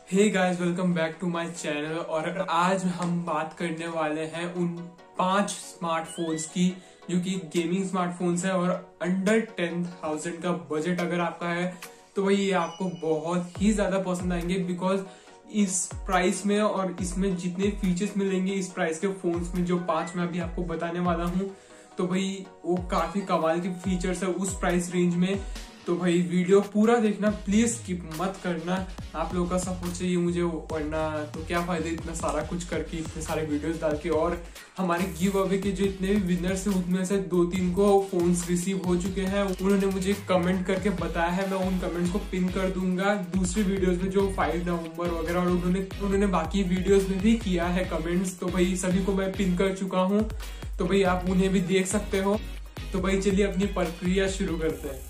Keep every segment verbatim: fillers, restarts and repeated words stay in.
Hey guys, welcome back to my channel. और आज हम बात करने वाले हैं उन पांच स्मार्टफोन्स की जो कि गेमिंग स्मार्टफोन्स है और अंडर टेन थाउजेंड का बजट अगर आपका है तो वही ये आपको बहुत ही ज्यादा पसंद आएंगे। बिकॉज इस प्राइस में और इसमें जितने फीचर्स मिलेंगे इस प्राइस के फोन्स में, जो पांच मैं अभी आपको बताने वाला हूँ, तो भाई वो काफी कमाल के फीचर्स है उस प्राइस रेंज में। तो भाई वीडियो पूरा देखना, प्लीज स्किप मत करना। आप लोगों का सपोर्ट चाहिए मुझे, वरना तो क्या फायदा इतना सारा कुछ करके, इतने सारे वीडियोस डाल के। और हमारे गिव अवे के जो इतने भी विनर्स है उनमें से दो तीन को फोन्स रिसीव हो चुके हैं। उन्होंने मुझे कमेंट करके बताया है, मैं उन कमेंट्स को पिन कर दूंगा दूसरी वीडियोस में जो फाइव नवंबर वगैरह, और उन्होंने उन्होंने बाकी वीडियोस में भी किया है कमेंट्स। तो भाई सभी को मैं पिन कर चुका हूँ, तो भाई आप उन्हें भी देख सकते हो। तो भाई चलिए अपनी प्रक्रिया शुरू करते हैं।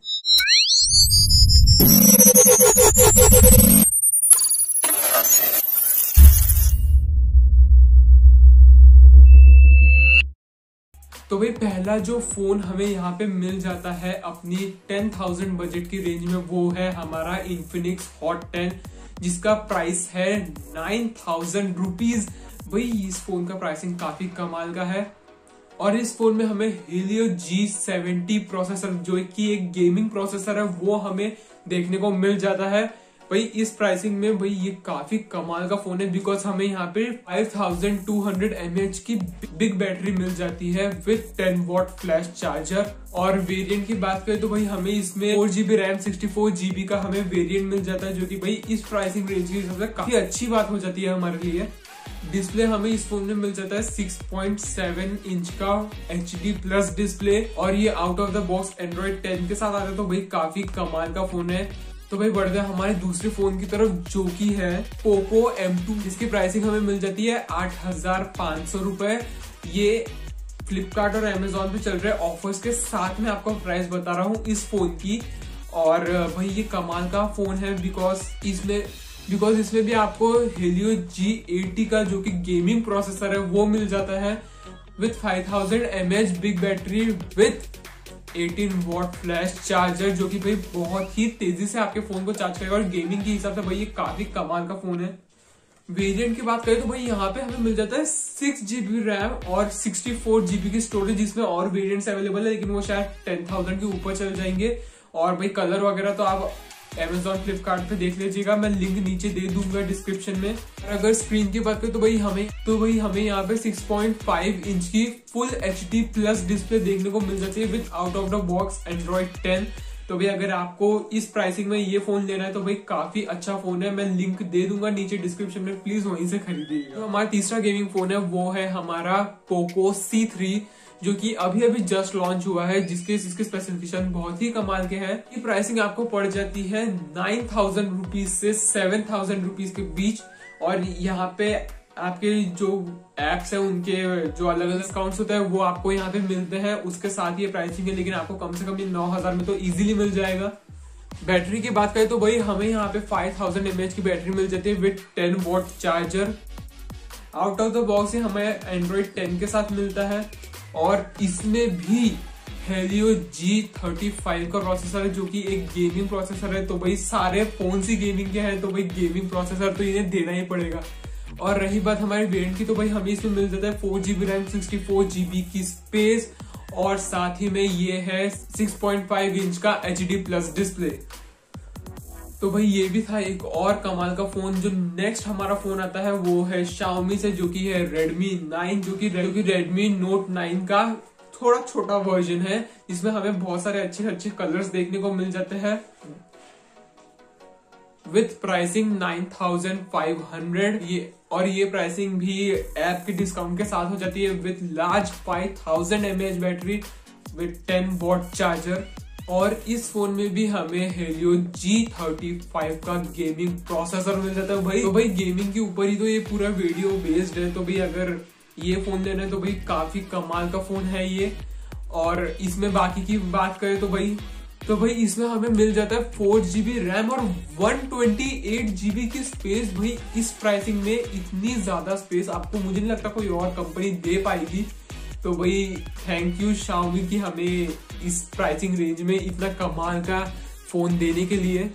तो भाई पहला जो फोन हमें यहाँ पे मिल जाता है अपनी टेन थाउजेंड बजट की रेंज में, वो है हमारा इन्फिनिक्स हॉट टेन, जिसका प्राइस है नाइन थाउजेंड रुपीज। भाई इस फोन का प्राइसिंग काफी कमाल का है। और इस फोन में हमें Helio जी सेवेंटी प्रोसेसर, जो कि एक गेमिंग प्रोसेसर है, वो हमें देखने को मिल जाता है। भाई इस प्राइसिंग में भाई ये काफी कमाल का फोन है। बिकॉज हमें यहाँ पे five thousand two hundred M H की बिग बैटरी मिल जाती है with ten watt flash charger. और वेरिएंट की बात करें तो भाई हमें इसमें four GB RAM sixty four GB का हमें वेरिएंट मिल जाता है, जो कि भाई इस प्राइसिंग रेंज के हिसाब से काफी अच्छी बात हो जाती है हमारे लिए। डिस्प्ले हमें इस फोन में मिल जाता है सिक्स पॉइंट सेवन इंच का एच डी प्लस डिस्प्ले, और ये out of the box Android ten के साथ आता है। तो भाई काफी कमाल का फोन है। तो भाई बढ़ते हैं हमारे दूसरे फोन की तरफ, जो कि है पोको एम टू, जिसकी प्राइसिंग हमें मिल जाती है आठ हजार पांच सौ रुपए। ये फ्लिपकार्ट और अमेजोन पे चल रहे ऑफर्स के साथ में आपको प्राइस बता रहा हूँ इस फोन की। और भाई ये कमाल का फोन है बिकॉज इसमें बिकॉज इसमें भी आपको Helio जी एटी का जो कि गेमिंग प्रोसेसर है वो मिल जाता है with five thousand M H big battery with eighteen watt flash charger, जो कि भाई बहुत ही तेजी से आपके फोन को चार्ज करेगा। और गेमिंग के हिसाब से भाई ये काफी कमाल का फोन है। वेरिएंट की बात करें तो भाई यहाँ पे हमें मिल जाता है सिक्स जीबी रैम और सिक्सटी फोर जीबी की स्टोरेज, जिसमें और वेरिएंट्स अवेलेबल है, लेकिन वो शायद टेन थाउजेंड के ऊपर चल जाएंगे। और भाई कलर वगैरह तो आप Amazon फ्लिपकार्ट पे देख लीजिएगा, मैं लिंक नीचे दे दूंगा डिस्क्रिप्शन में। और अगर स्क्रीन की बात करें तो भाई हमें तो भाई हमें यहाँ पे सिक्स पॉइंट फाइव इंच की full H D plus display देखने को मिल जाती है with out of the box Android ten. तो भाई अगर आपको इस प्राइसिंग में ये फोन लेना है तो भाई काफी अच्छा फोन है, मैं लिंक दे दूंगा नीचे डिस्क्रिप्शन में, प्लीज वहीं से खरीदिएगा। तो हमारा तीसरा गेमिंग फोन है वो है हमारा पोको सी थ्री, जो कि अभी अभी जस्ट लॉन्च हुआ है, जिसके इसके स्पेसिफिकेशन बहुत ही कमाल के हैं। ये प्राइसिंग आपको पड़ जाती है नाइन थाउजेंड रुपीज से सेवन थाउजेंड रुपीज के बीच। और यहाँ पे आपके जो एप्स है उनके जो अलग अलग डिस्काउंट्स होते हैं वो आपको यहाँ पे मिलते हैं, उसके साथ ये प्राइसिंग है। लेकिन आपको कम से कम ये नौ हजार में तो इजीली मिल जाएगा। बैटरी की बात करें तो भाई हमें यहाँ पे फाइव थाउजेंड एम एच की बैटरी मिल जाती है with ten watt charger. Out of the box ही हमें एंड्रॉइड टेन के साथ मिलता है। और इसमें भी Helio जी थर्टी फाइव का प्रोसेसर है, जो कि एक गेमिंग प्रोसेसर है। तो भाई सारे फोन ही गेमिंग के हैं, तो भाई गेमिंग प्रोसेसर तो इन्हें देना ही पड़ेगा। और रही बात हमारे वेरिएंट की, तो भाई हमें इसमें मिल जाता है four GB RAM sixty four GB की स्पेस, और साथ ही में ये है सिक्स पॉइंट फाइव इंच का एच डी प्लस डिस्प्ले। तो भाई ये भी था एक और कमाल का फोन। जो नेक्स्ट हमारा फोन आता है वो है Xiaomi से, जो कि है Redmi नाइन, जो कि Redmi Note नाइन का थोड़ा छोटा वर्जन है, जिसमें हमें बहुत सारे अच्छे अच्छे कलर्स देखने को मिल जाते हैं with pricing nine thousand five hundred. ये और ये प्राइसिंग भी ऐप के डिस्काउंट के साथ हो जाती है with large five thousand M H battery with ten watt charger. और इस फोन में भी हमें Helio जी थर्टी फाइव का गेमिंग प्रोसेसर मिल जाता है भाई। तो भाई गेमिंग के ऊपर ही तो ये पूरा वीडियो बेस्ड है। तो भाई अगर ये फोन लेना है तो भाई काफी कमाल का फोन है ये। और इसमें बाकी की बात करें तो भाई तो भाई इसमें हमें मिल जाता है फोर जीबी रैम और वन ट्वेंटी एट जीबी की स्पेस। भाई इस प्राइसिंग में इतनी ज्यादा स्पेस आपको मुझे नहीं लगता कोई और कंपनी दे पाएगी। तो भाई थैंक यू Xiaomi की हमें इस प्राइसिंग रेंज में इतना कमाल का फोन देने के लिए।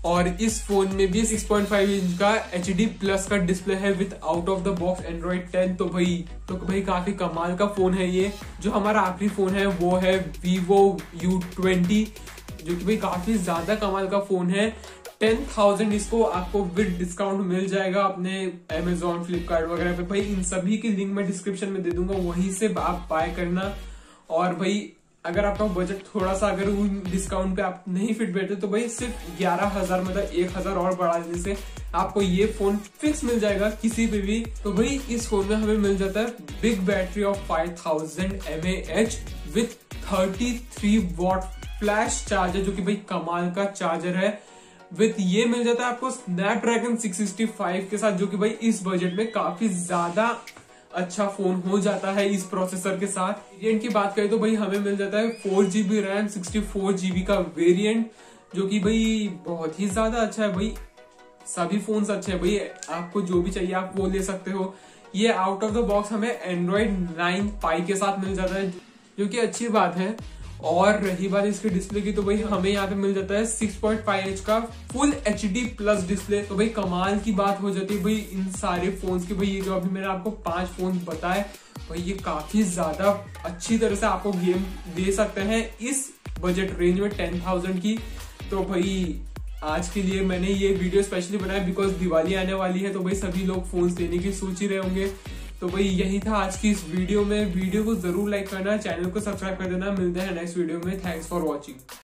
और इस फोन में भी सिक्स पॉइंट फाइव इंच का एच डी प्लस का डिस्प्ले है with out of the box Android ten. तो भाई तो भाई काफी कमाल का फोन है ये। जो हमारा आखिरी फोन है वो है वीवो यू ट्वेंटी, जो कि भाई काफी ज्यादा कमाल का फोन है। टेन थाउजेंड इसको आपको विद डिस्काउंट मिल जाएगा अपने अमेजोन, फ्लिपकार्ट वगैरह पे। भाई इन सभी की लिंक मैं डिस्क्रिप्शन में दे दूंगा, वहीं से आप बाय करना। और भाई अगर आपका बजट थोड़ा सा अगर उन डिस्काउंट पे आप नहीं फिट बैठे तो भाई सिर्फ ग्यारह हजार मतलब एक हजार और बढ़ा देने से आपको ये फोन फिक्स मिल जाएगा किसी पे भी। तो भाई इस फोन में हमें मिल जाता है big battery of five thousand M A H with thirty three watt flash charger, जो कि भाई कमाल का चार्जर है। विथ ये मिल जाता है आपको स्नैपड्रैगन सिक्स सिक्सटी फाइव के साथ, जो कि भाई इस बजट में काफी ज्यादा अच्छा फोन हो जाता है इस प्रोसेसर के साथ। वेरिएंट की बात करें तो भाई हमें मिल जाता है four GB RAM sixty four GB का वेरिएंट, जो कि भाई बहुत ही ज्यादा अच्छा है। भाई सभी फोन्स अच्छे हैं भाई, आपको जो भी चाहिए आप वो ले सकते हो। ये आउट ऑफ द बॉक्स हमें एंड्रॉइड नाइन पाई के साथ मिल जाता है, जो कि अच्छी बात है। और रही बात इसके डिस्प्ले की तो भाई हमें यहाँ पे मिल जाता है सिक्स पॉइंट फाइव इंच का full H D plus display. तो भाई कमाल की बात हो जाती है भाई इन सारे फोन्स की। भाई ये जो अभी मैंने आपको पांच फोन बताए भाई ये काफी ज्यादा अच्छी तरह से आपको गेम दे सकते हैं इस बजट रेंज में टेन थाउजेंड की। तो भाई आज के लिए मैंने ये वीडियो स्पेशली बनाया बिकॉज दिवाली आने वाली है, तो भाई सभी लोग फोन्स लेने की सोच ही रहे होंगे। तो भाई यही था आज की इस वीडियो में। वीडियो को जरूर लाइक करना, चैनल को सब्सक्राइब कर देना। मिलते हैं नेक्स्ट वीडियो में। Thanks for watching.